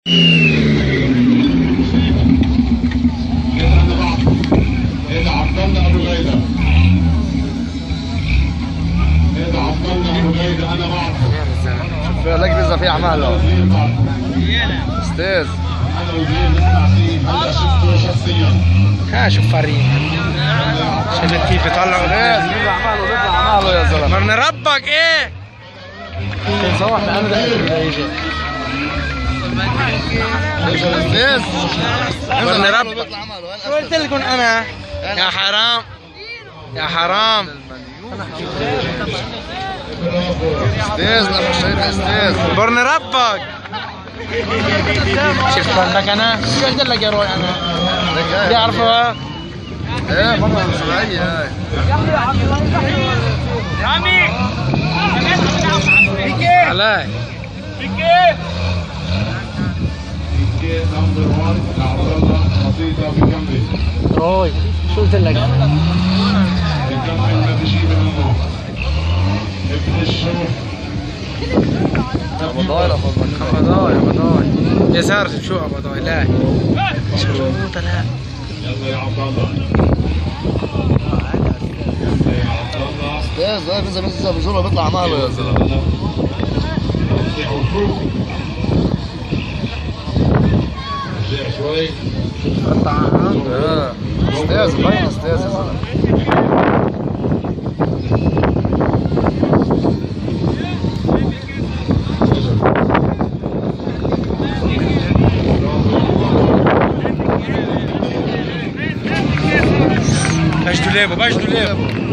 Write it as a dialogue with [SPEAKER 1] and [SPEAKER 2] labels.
[SPEAKER 1] لك اذا في اعماله استاذ.
[SPEAKER 2] ها شوف فريق شايفين كيف يطلعوا
[SPEAKER 1] استاذ بيطلع اعماله يا زلمه.
[SPEAKER 2] مرن ربك ايه
[SPEAKER 1] كيف صوح انا بدي يجي استاذ
[SPEAKER 2] مرن ربك. شو قلت لكم انا يا حرام يا حرام.
[SPEAKER 1] استاذ لا مش شايف استاذ.
[SPEAKER 2] برن ربك. شفت لك انا شو قلت لك يا روي انا بيعرفوا
[SPEAKER 1] ايه ماما مصرية هاي
[SPEAKER 2] رامي علي روي شو قلت لك ابضاي يسار شو ابضاي لا شو لا
[SPEAKER 1] يلا يا عبد الله استاذ لا بنزل بزوره بيطلع اعماله يا زلمه. شوي قطع استاذ باين استاذ يا زلمه.
[SPEAKER 2] باش دوليبو باش دوليبو